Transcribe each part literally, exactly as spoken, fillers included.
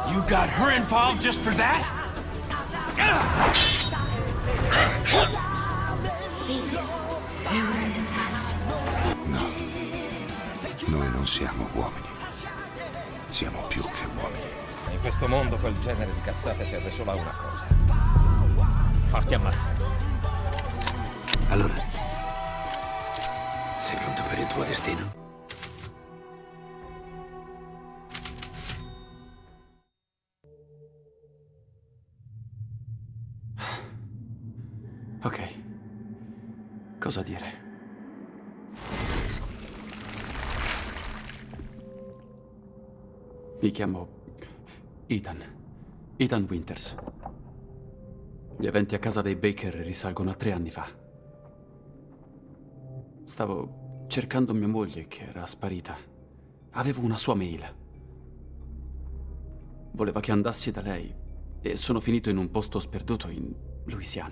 You got her involved just for that? Vedi, è ora di alzarsi. No, noi non siamo uomini. Siamo più che uomini. In questo mondo quel genere di cazzate serve solo a una cosa. Farti ammazzare. Allora, sei pronto per il tuo destino? Ok. Cosa dire? Mi chiamo Ethan. Ethan Winters. Gli eventi a casa dei Baker risalgono a tre anni fa. Stavo cercando mia moglie che era sparita. Avevo una sua mail. Voleva che andassi da lei e sono finito in un posto sperduto in Louisiana.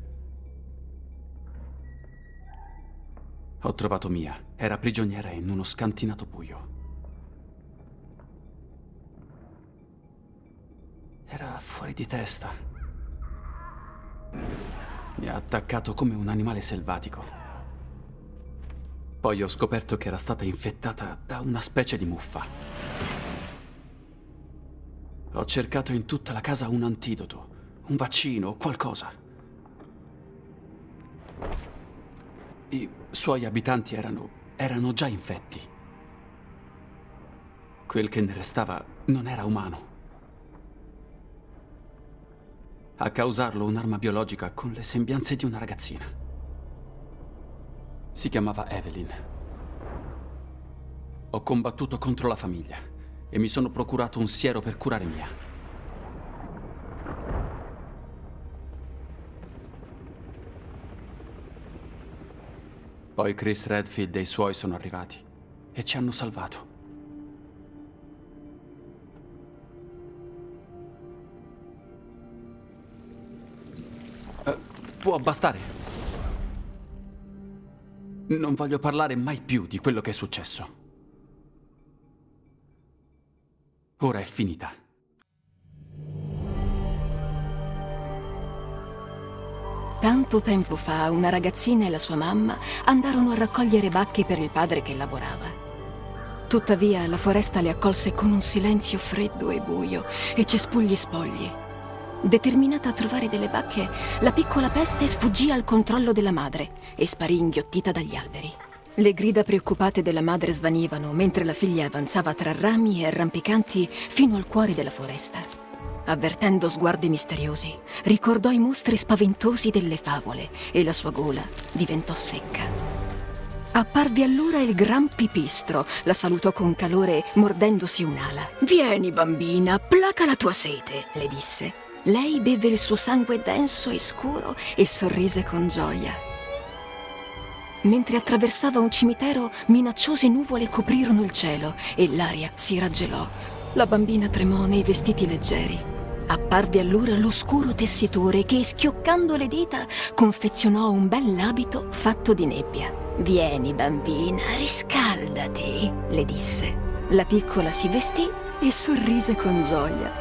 Ho trovato Mia. Era prigioniera in uno scantinato buio. Era fuori di testa. Mi ha attaccato come un animale selvatico. Poi ho scoperto che era stata infettata da una specie di muffa. Ho cercato in tutta la casa un antidoto, un vaccino, qualcosa. I suoi abitanti erano, erano già infetti. Quel che ne restava non era umano. A causarlo un'arma biologica con le sembianze di una ragazzina. Si chiamava Evelyn. Ho combattuto contro la famiglia e mi sono procurato un siero per curare Mia. Poi Chris Redfield e i suoi sono arrivati e ci hanno salvato. Uh, può bastare. Non voglio parlare mai più di quello che è successo. Ora è finita. Tanto tempo fa una ragazzina e la sua mamma andarono a raccogliere bacche per il padre che lavorava. Tuttavia la foresta le accolse con un silenzio freddo e buio e cespugli spogli. Determinata a trovare delle bacche, la piccola peste sfuggì al controllo della madre e sparì inghiottita dagli alberi. Le grida preoccupate della madre svanivano mentre la figlia avanzava tra rami e arrampicanti fino al cuore della foresta. Avvertendo sguardi misteriosi, ricordò i mostri spaventosi delle favole e la sua gola diventò secca. Apparve allora il gran Pipistro, la salutò con calore mordendosi un'ala. «Vieni, bambina, placa la tua sete», le disse. Lei beve il suo sangue denso e scuro e sorrise con gioia. Mentre attraversava un cimitero, minacciose nuvole coprirono il cielo e l'aria si raggelò. La bambina tremò nei vestiti leggeri. Apparve allora l'oscuro tessitore che, schioccando le dita, confezionò un bell'abito fatto di nebbia. «Vieni, bambina, riscaldati», le disse. La piccola si vestì e sorrise con gioia.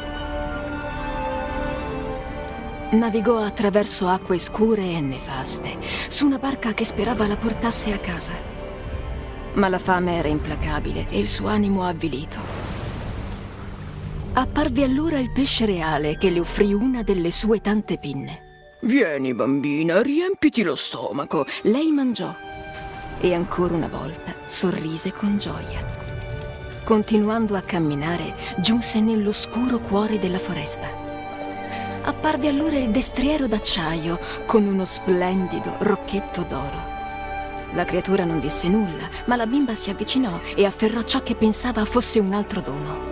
Navigò attraverso acque scure e nefaste, su una barca che sperava la portasse a casa. Ma la fame era implacabile e il suo animo avvilito. Apparve allora il pesce reale che le offrì una delle sue tante pinne. «Vieni, bambina, riempiti lo stomaco». Lei mangiò e ancora una volta sorrise con gioia. Continuando a camminare, giunse nell'oscuro cuore della foresta. Apparve allora il destriero d'acciaio con uno splendido rocchetto d'oro. La creatura non disse nulla, ma la bimba si avvicinò e afferrò ciò che pensava fosse un altro dono.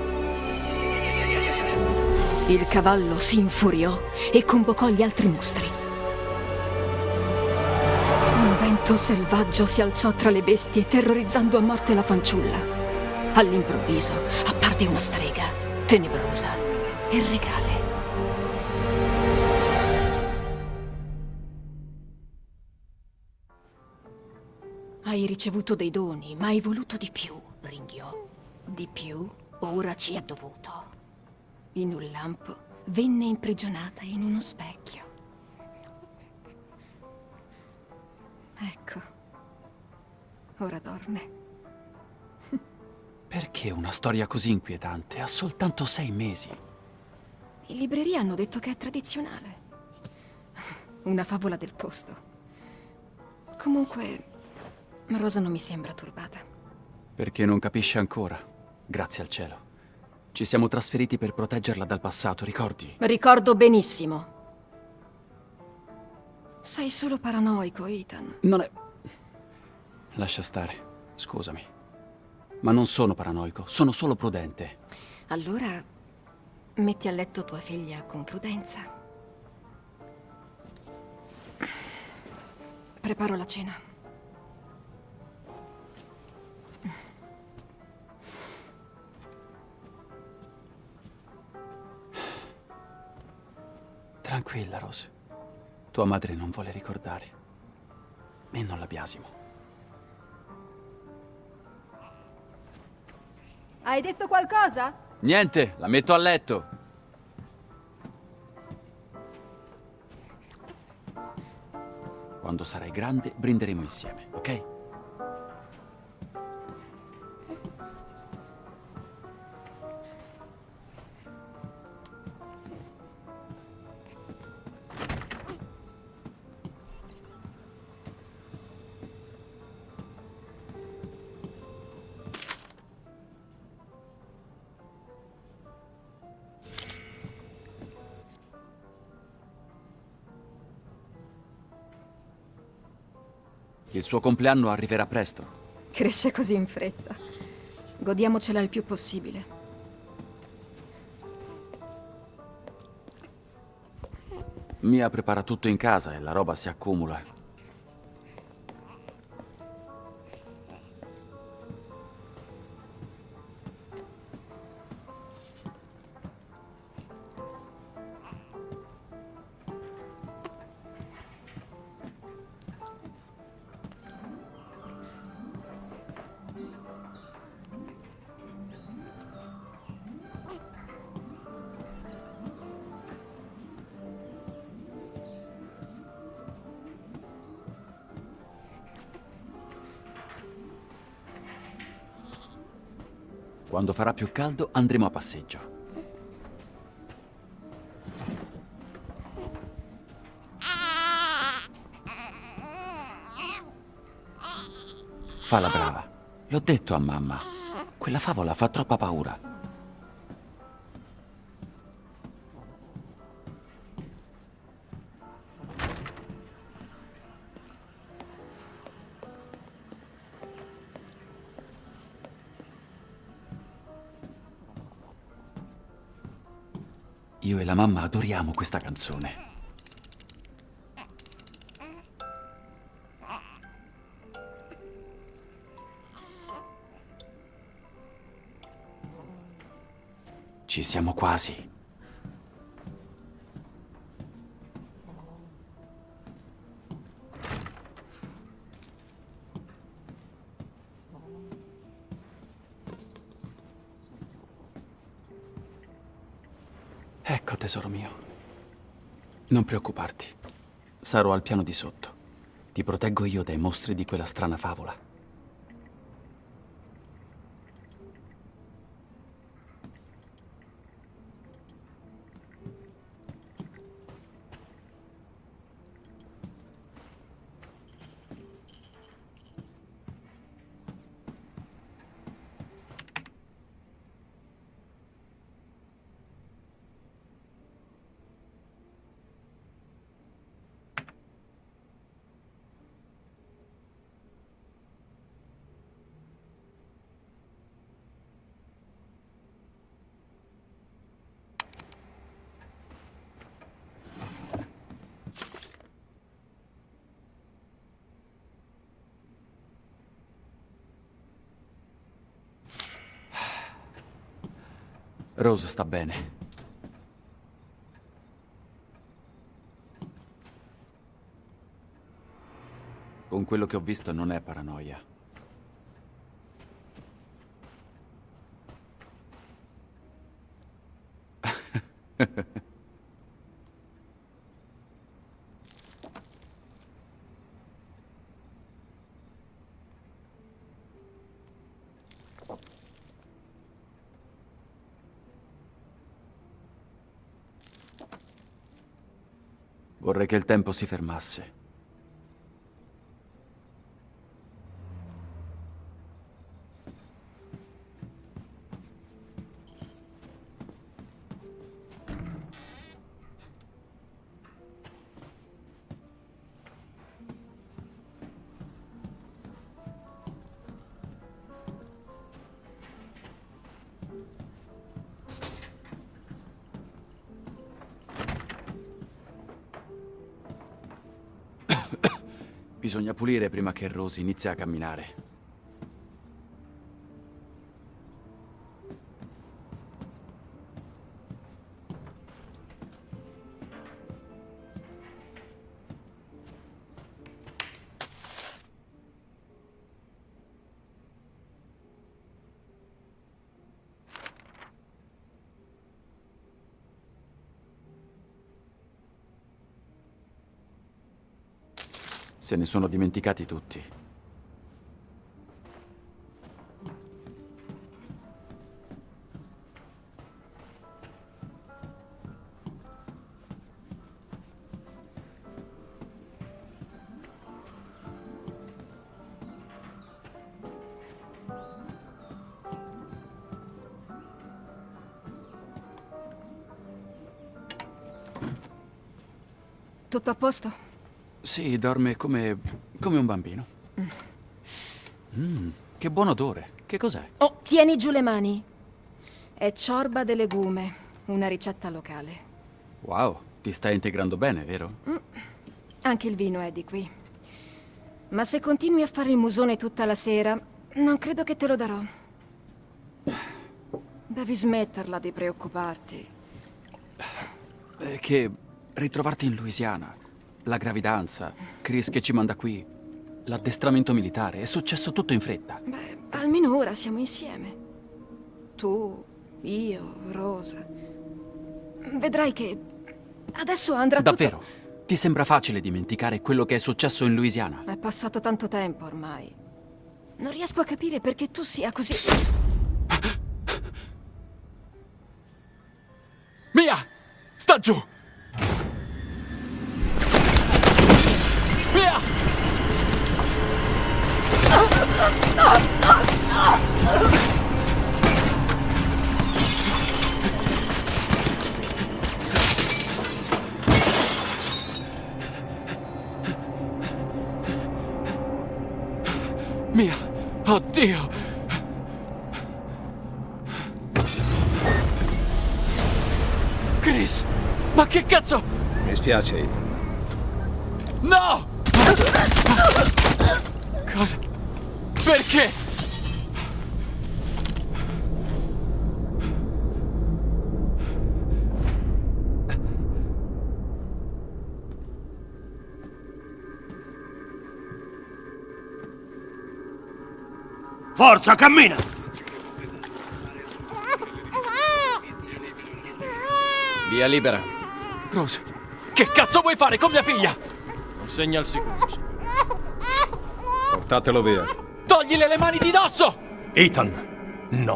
Il cavallo si infuriò e convocò gli altri mostri. Un vento selvaggio si alzò tra le bestie, terrorizzando a morte la fanciulla. All'improvviso apparve una strega, tenebrosa e regale. «Hai ricevuto dei doni, ma hai voluto di più», ringhiò. «Di più ora ci è dovuto». in un lampo, venne imprigionata in uno specchio. Ecco, ora dorme. Perché una storia così inquietante? Ha soltanto sei mesi. In libreria hanno detto che è tradizionale. Una favola del posto. Comunque, Rosa non mi sembra turbata. Perché non capisce ancora, grazie al cielo. Ci siamo trasferiti per proteggerla dal passato, ricordi? Ricordo benissimo. Sei solo paranoico, Ethan. Non è... Lascia stare, scusami. Ma non sono paranoico, sono solo prudente. Allora, metti a letto tua figlia con prudenza. Preparo la cena. Tranquilla, Rose. Tua madre non vuole ricordare. E non la biasimo. Hai detto qualcosa? Niente, la metto a letto. Quando sarai grande, brinderemo insieme, ok? Il suo compleanno arriverà presto. Cresce così in fretta. Godiamocela il più possibile. Mia prepara tutto in casa e la roba si accumula. Quando farà più caldo andremo a passeggio. Fa la brava. L'ho detto a mamma. Quella favola fa troppa paura. Io e la mamma adoriamo questa canzone. Ci siamo quasi. Ecco, tesoro mio. Non preoccuparti. Sarò al piano di sotto. Ti proteggo io dai mostri di quella strana favola. Rose sta bene. Con quello che ho visto non è paranoia. Vorrei che il tempo si fermasse. Bisogna pulire prima che Rose inizi a camminare. Se ne sono dimenticati tutti. Tutto a posto? Sì, dorme come... come un bambino. Mm, che buon odore. Che cos'è? Oh, tieni giù le mani. È ciorba de legume, una ricetta locale. Wow, ti stai integrando bene, vero? Mm. Anche il vino è di qui. Ma se continui a fare il musone tutta la sera, non credo che te lo darò. Devi smetterla di preoccuparti. È che ritrovarti in Louisiana, la gravidanza, Chris che ci manda qui, l'addestramento militare, è successo tutto in fretta. Beh, almeno ora siamo insieme. Tu, io, Rosa. Vedrai che adesso andrà Davvero? tutto... Ti sembra facile dimenticare quello che è successo in Louisiana? È passato tanto tempo ormai. Non riesco a capire perché tu sia così... Mia! Sta giù! Mia! Mia! Oddio! Chris! Ma che cazzo? Mi spiace, Ethan. No! Cosa? Perché? Forza, cammina! Via libera. Rose, che cazzo vuoi fare con mia figlia? Segna al sicuro. Portatelo via. Toglile le mani di dosso! Ethan, no.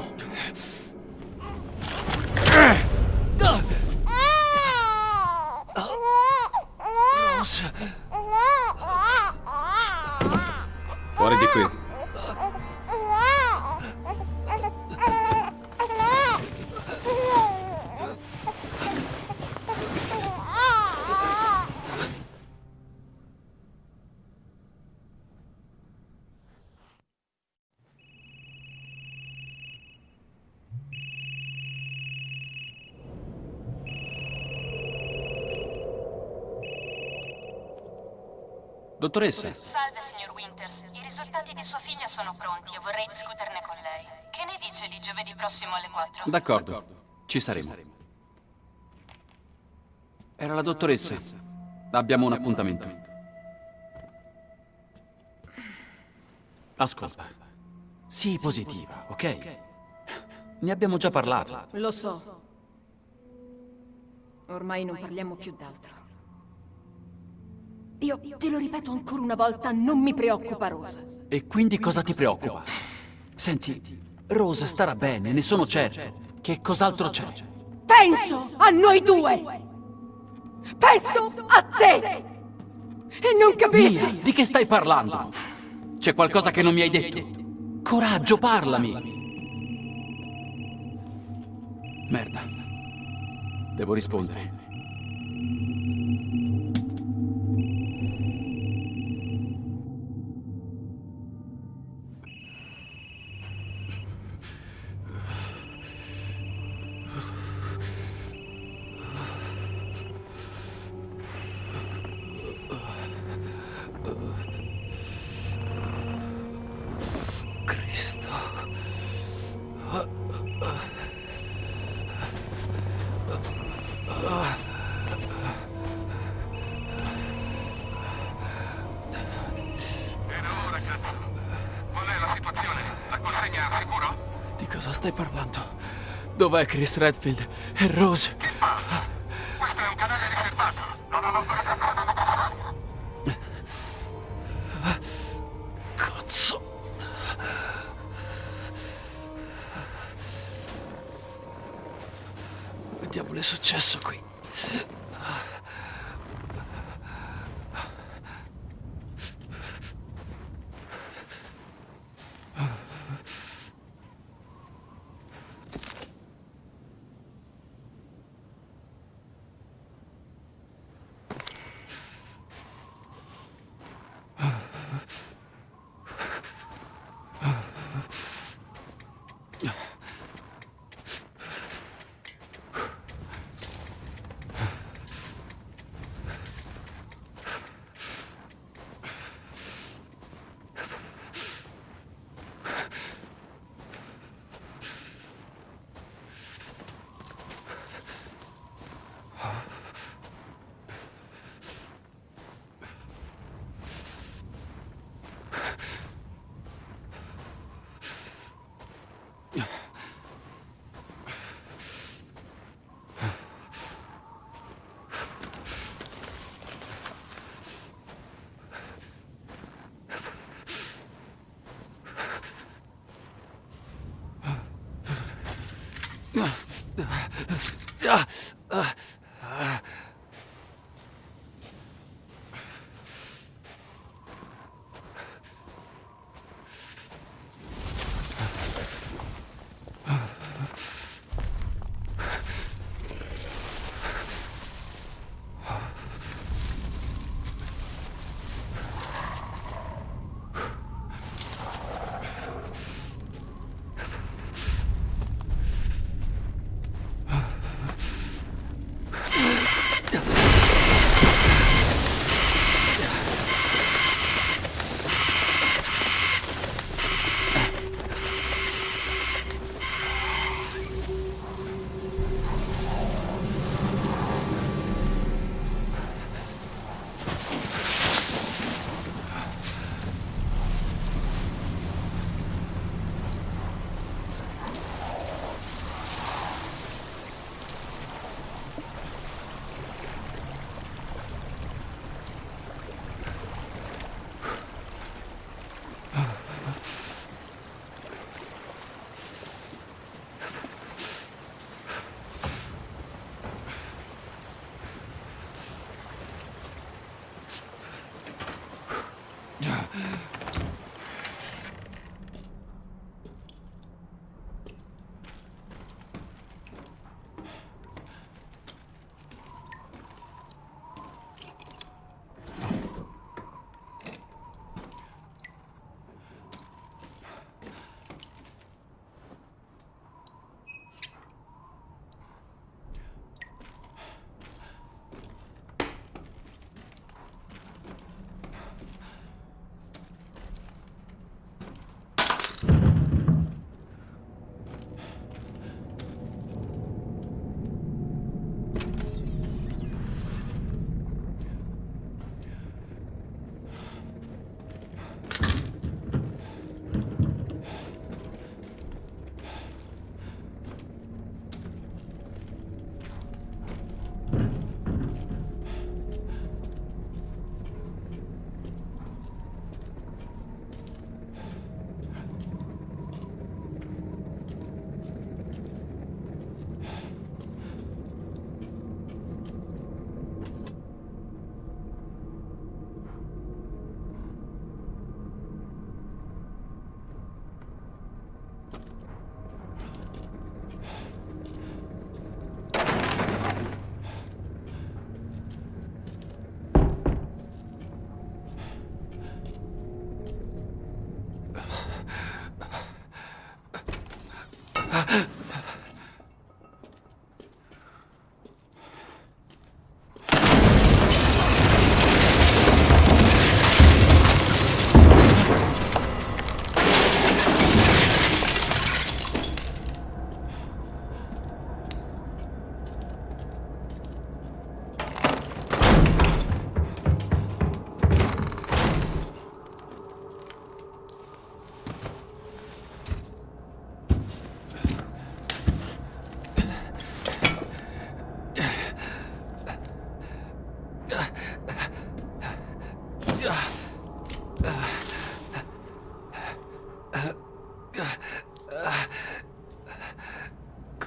Rose. Fuori di qui. Dottoressa. Salve, signor Winters. I risultati di sua figlia sono pronti e vorrei discuterne con lei. Che ne dice di giovedì prossimo alle quattro? D'accordo, ci saremo. Era la dottoressa. Abbiamo un appuntamento. Ascolta. Sii positiva, ok? Ne abbiamo già parlato. Lo so. Ormai non parliamo più d'altro. Io te lo ripeto ancora una volta, non mi preoccupa Rosa. E quindi cosa ti preoccupa? Senti, Rose starà bene, ne sono certo. Che cos'altro c'è? Penso a noi due! Penso a te! E non capisci? Mia, di che stai parlando? C'è qualcosa che non mi hai detto? Coraggio, parlami! Merda. Devo rispondere. Dov'è Chris Redfield e Rose? Che passa? Questo è un canale riservato. Non ho ancora Cazzo. Che diavolo è successo qui?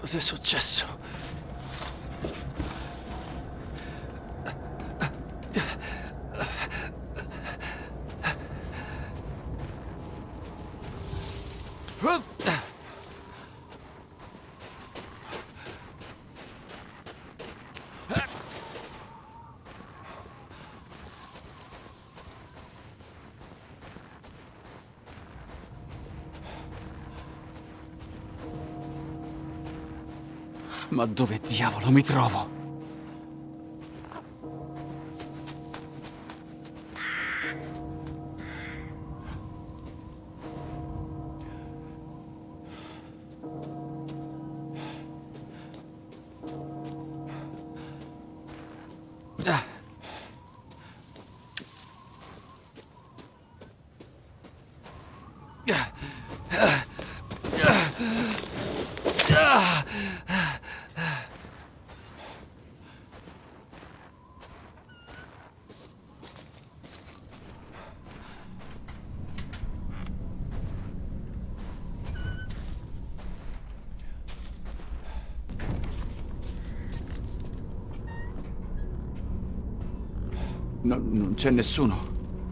Cos'è successo? Ma dove diavolo mi trovo? Ah. Ah. Ah. Ah. No, non c'è nessuno.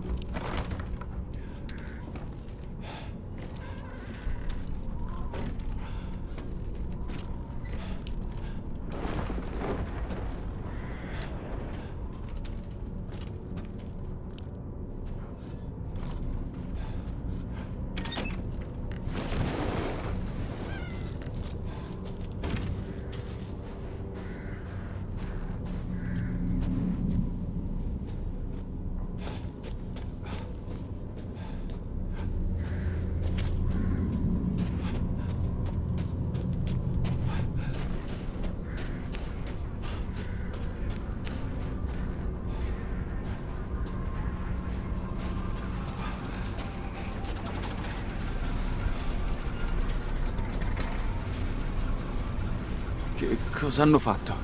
Che cosa hanno fatto?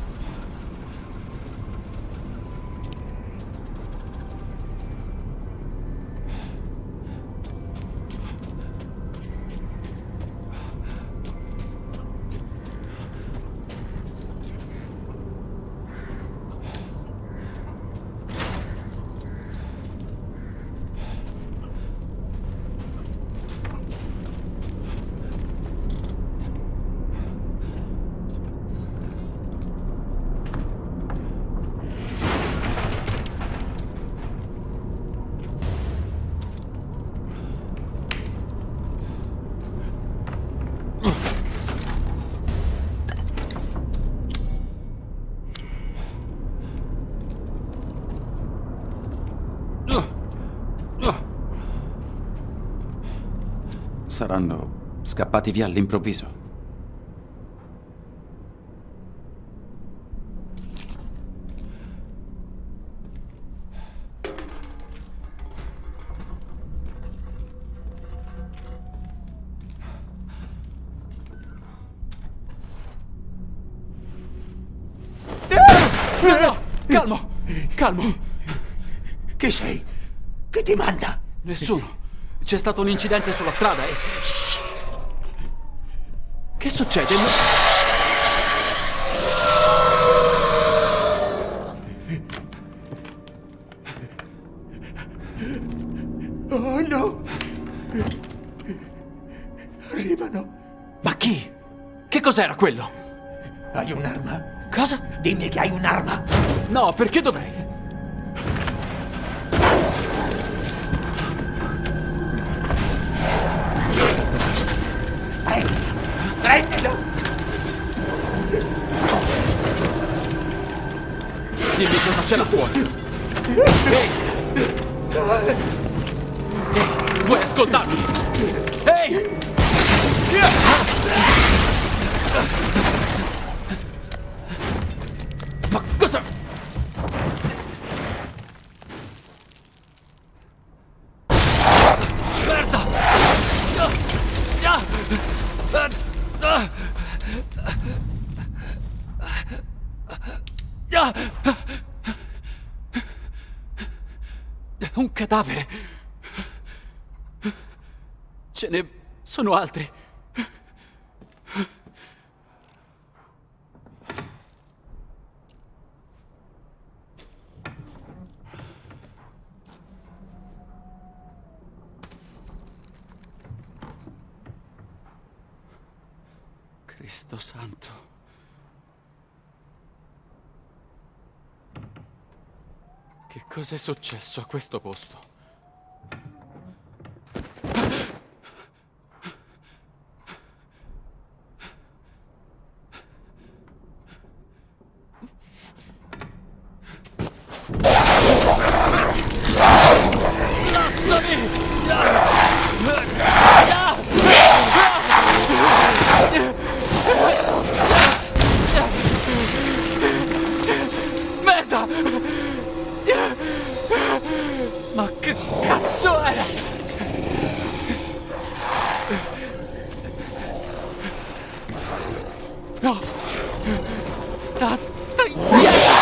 Saranno scappati via all'improvviso. No, no, calmo, calmo. Chi sei? Chi ti manda? Nessuno. C'è stato un incidente sulla strada e... Che succede? Oh no! Arrivano. Ma chi? Che cos'era quello? Hai un'arma? Cosa? Dimmi che hai un'arma! No, perché dovrei? Prendilo! Dimmi cosa c'è là fuori. Ehi! Ehi! Vuoi ascoltarmi? Ehi! Ma cosa... Merda! Un cadavere. Ce ne sono altri. Cristo santo. Che cos'è successo a questo posto? Merda! Ma che cazzo era? No! Sta... sta indietro!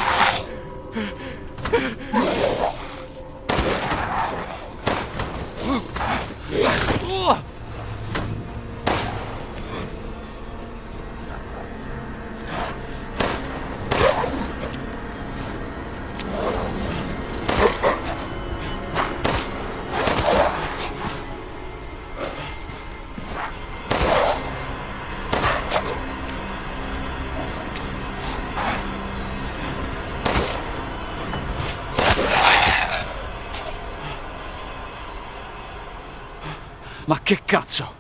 Uh! Ma che cazzo?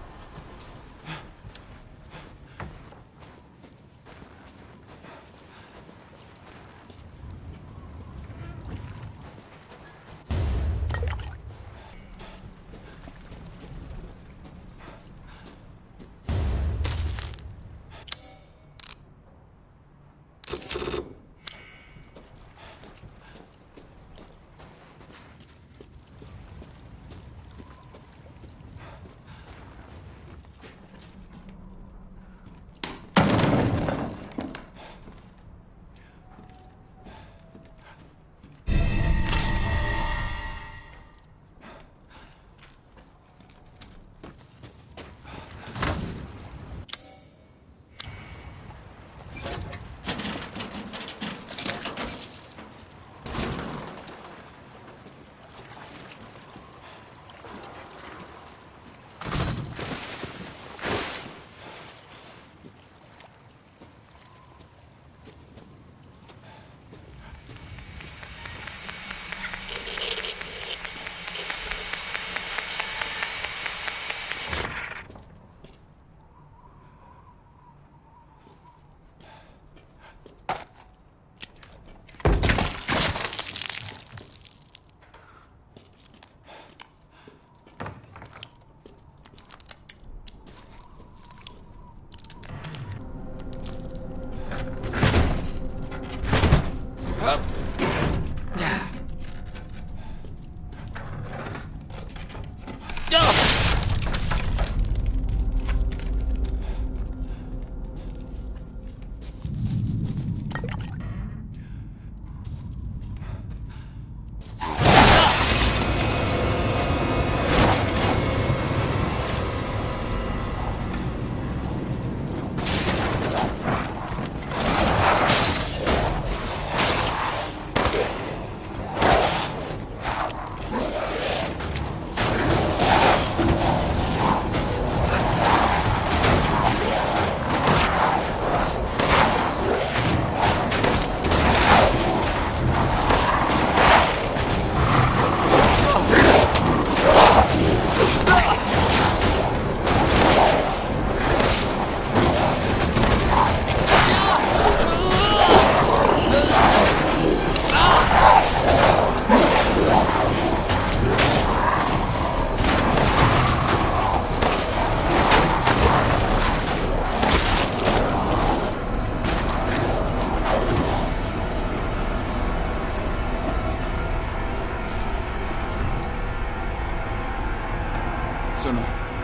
Sono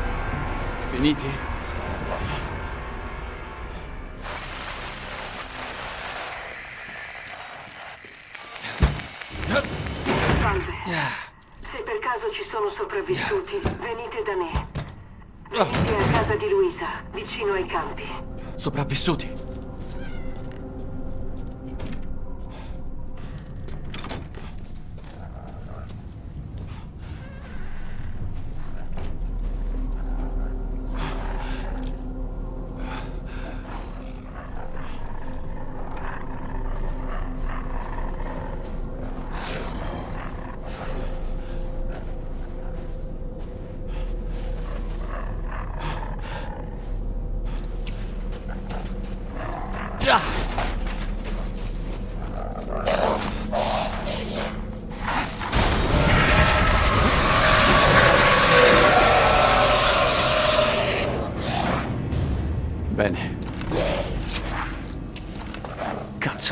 finiti? Salve. Se per caso ci sono sopravvissuti, venite da me. Venite a casa di Luisa, vicino ai campi. Sopravvissuti? cazzo.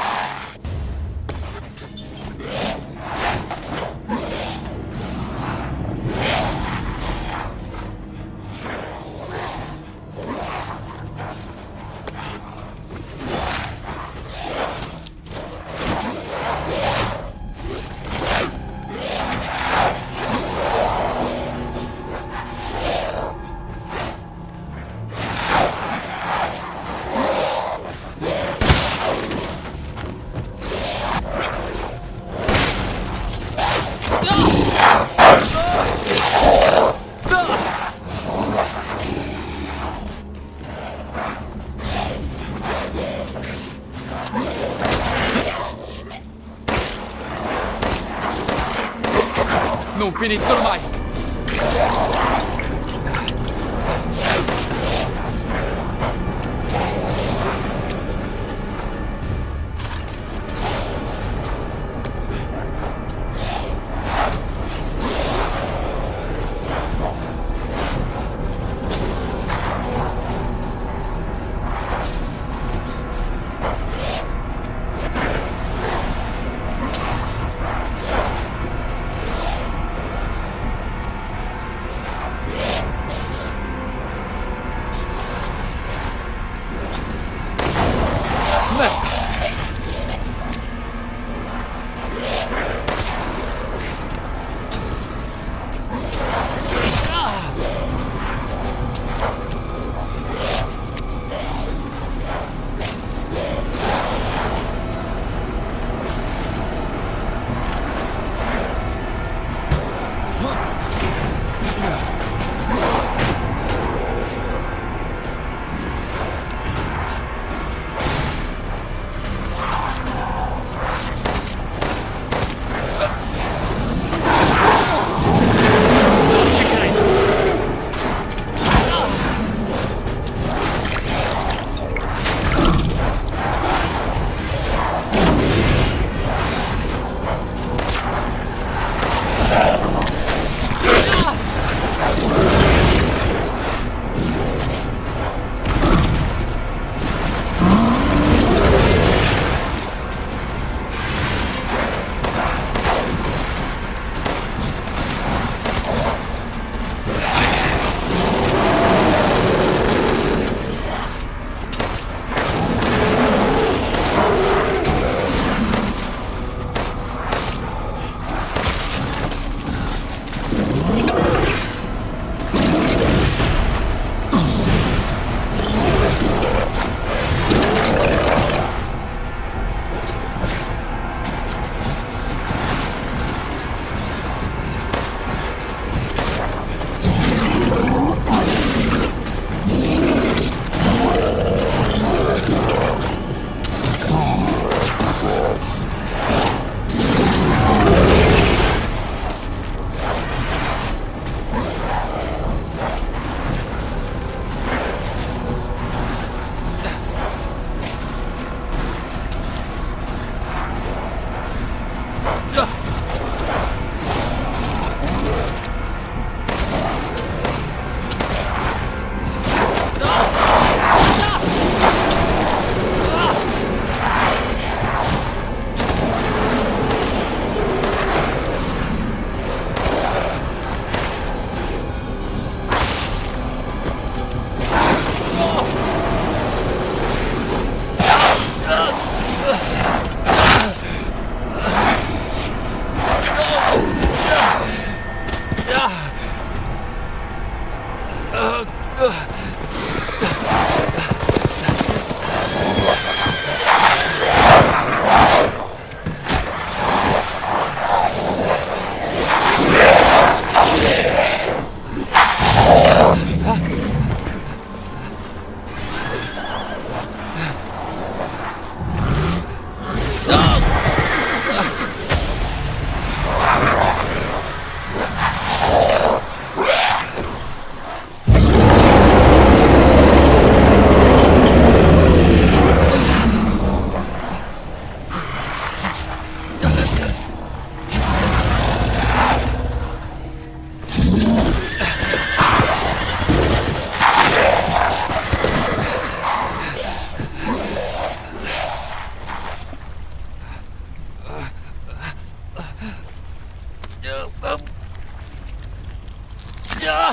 Non finiscono mai!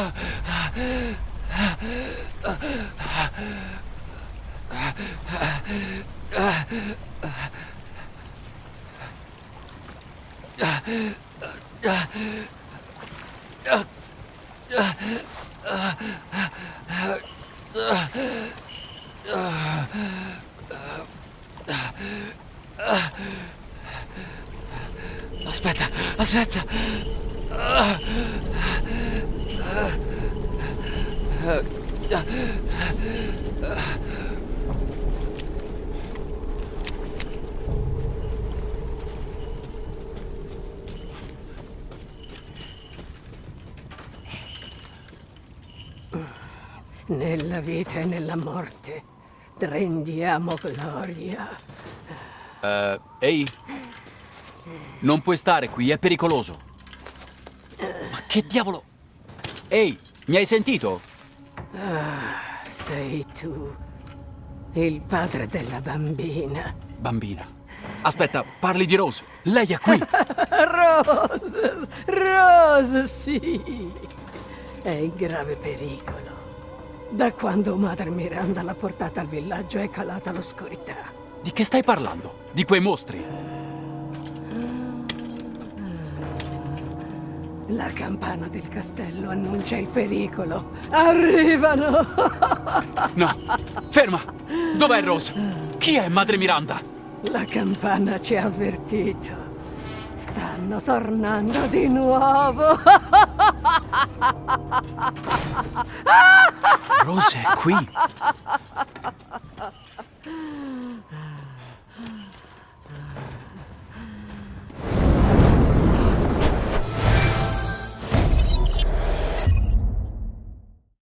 Aspetta, aspetta. Nella vita e nella morte rendiamo gloria. Uh, ehi, non puoi stare qui, è pericoloso. Ma che diavolo? Ehi, mi hai sentito? Ah, sei tu, il padre della bambina. Bambina? Aspetta, parli di Rose. Lei è qui. Rose, Rose, sì. È in grave pericolo. Da quando Madre Miranda l'ha portata al villaggio è calata l'oscurità. Di che stai parlando? Di quei mostri? La campana del castello annuncia il pericolo. Arrivano! No, ferma! Dov'è Rose? Chi è Madre Miranda? La campana ci ha avvertito. Stanno tornando di nuovo. Rose è qui.